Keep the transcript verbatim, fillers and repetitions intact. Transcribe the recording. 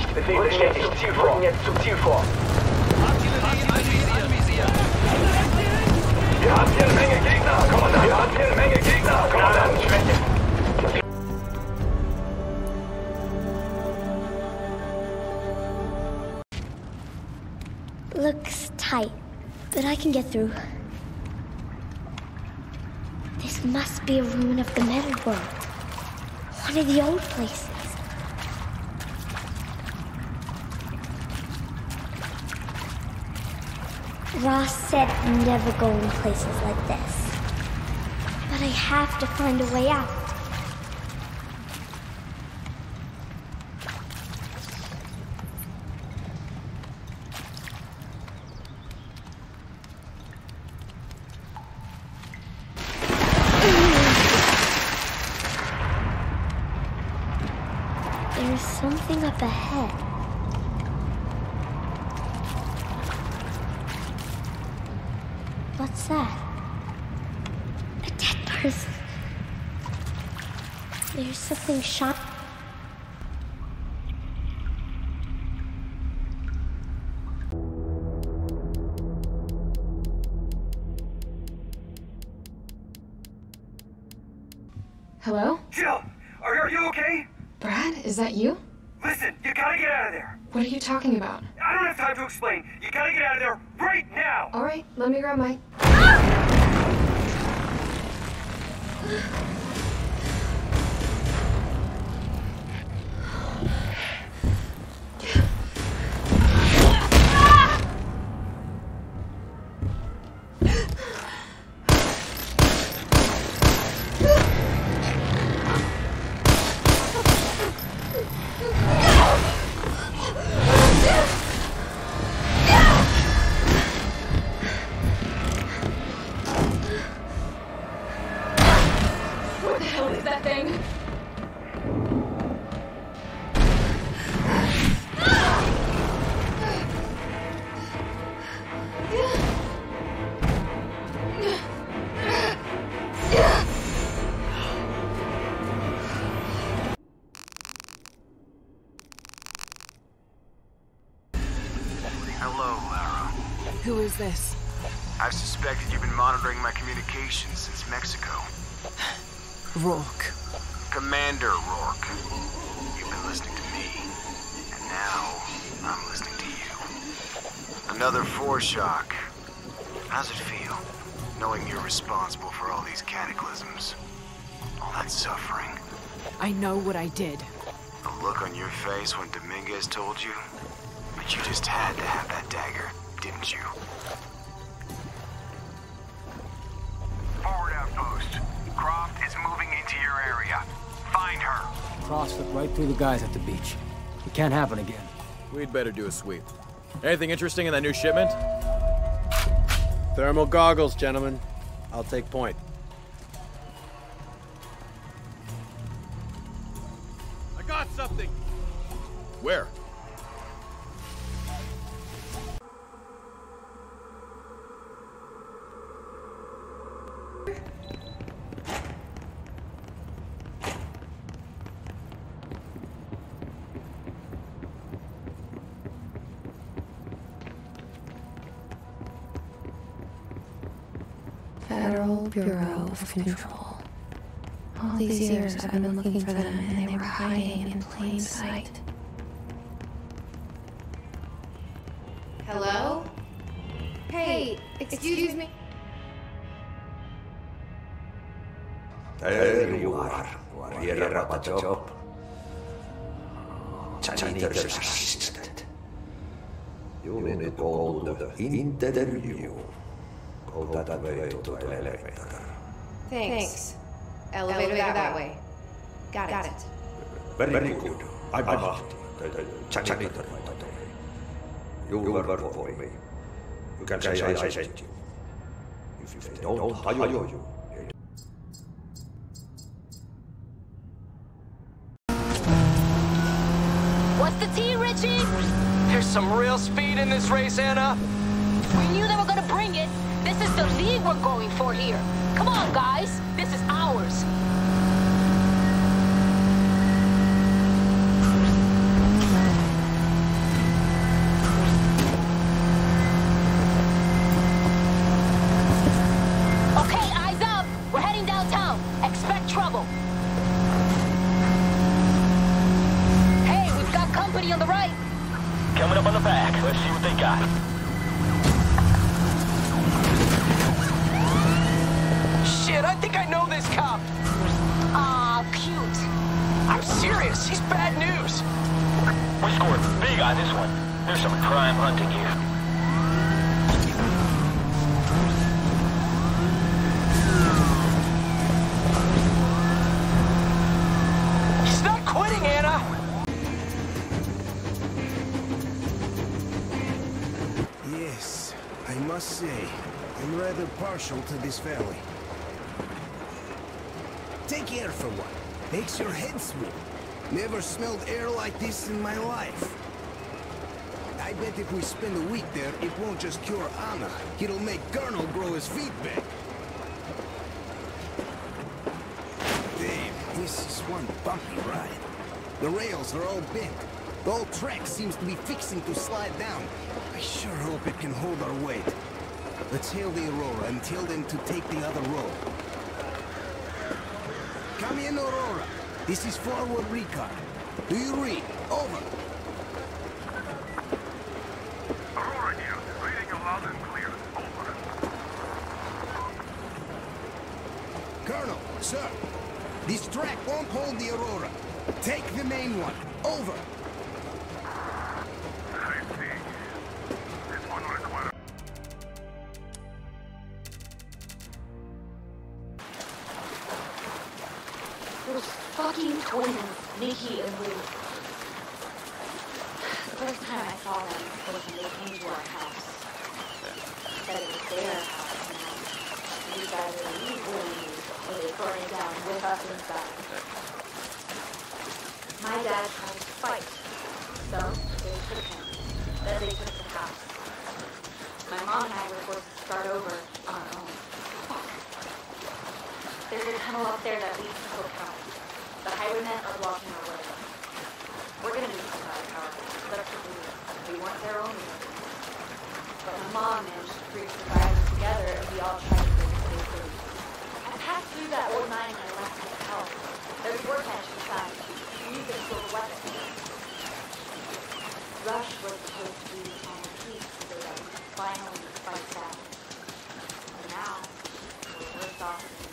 Bestätigt, Ziel vor. Jetzt zum Ziel vor. Wir haben hier eine Menge Gegner, Kommandant. Wir haben hier eine Menge Gegner, Kommandant. Schwäche. Looks tight, but I can get through. This must be a ruin of the metal world. One of the old places. Ross said never go in places like this. But I have to find a way out. There's something up ahead. What's that? A dead person. There's something shot. Hello? Jill, are, are you okay? Brad, is that you? Listen, you gotta get out of there. What are you talking about? I don't have time to explain. You gotta get out of there right now. All right, let me grab my... Hello, Lara. Who is this? I've suspected you've been monitoring my communications since Mexico. Rourke. Commander Rourke. You've been listening to me, and now I'm listening to you. Another foreshock. How's it feel, knowing you're responsible for all these cataclysms? All that suffering. I know what I did. The look on your face when Dominguez told you? But you just had to have that dagger, didn't you? Forward outpost. Croft is moving into your area. Find her. Cross slipped right through the guys at the beach. It can't happen again. We'd better do a sweep. Anything interesting in that new shipment? Thermal goggles, gentlemen. I'll take point. I got something! Where? Federal Bureau of Control. All these years I've been looking for them, and they were hiding in plain sight. Hello? Hey, excuse me. There you are, warrior Rapachop. Janitor's assistant. Unit called Interview. Go that way to the elevator. Thanks. Elevator that way. Got it. Got it. Very good. I'm Marty, the janitor. You work for me. You can say I sent you. If they don't hire you, What's the tea, Richie? There's some real speed in this race, Anna. We knew they were gonna bring it. This is the lead we're going for here. Come on, guys. This is ours. enemy on the right. Coming up on the back. Let's see what they got. Shit, I think I know this cop. Aw, cute. I'm serious. He's bad news. We scored big on this one. There's some crime hunting here. He's not quitting, Anna. Yes, I must say, I'm rather partial to this valley. Take air for one. Makes your head swim. Never smelled air like this in my life. I bet if we spend a week there, it won't just cure Anna. It'll make Colonel grow his feet back. Damn, this is one bumpy ride. The rails are all bent. The whole track seems to be fixing to slide down. I sure hope it can hold our weight. Let's hail the Aurora and tell them to take the other road. Come in, Aurora. This is forward recon. Do you read? Over. Aurora here. Reading you loud and clear. Over. Colonel, sir. This track won't hold the Aurora. Take the main one. Over. I see. This one requires... Those fucking twins, Nikki and Lou. The first time I saw them was when they came to our house. Said it was their house now. You guys are easily or they burn it down with us inside. My dad tried to fight, so they took him. Then they took the house. My mom and I were forced to start over on our own. Fuck. There's a tunnel up there that leads to Hope County. The highwaymen are blocking our way. We're gonna need some power. Let us believe. We weren't there only. But my mom managed to bring survivors together and we all tried to bring safely. I passed through that old mine and I left with help. There's work bench inside. You can still weapons. Rush was supposed to be on the peak so that we could finally fight back. But now, we're worse off than